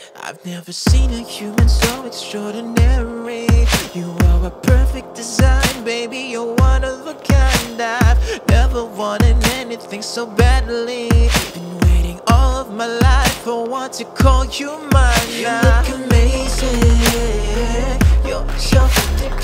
I've never seen a human so extraordinary. You are a perfect design, baby, you're one of a kind. I've never wanted anything so badly. Been waiting all of my life, I want to call you mine. You look amazing, you're so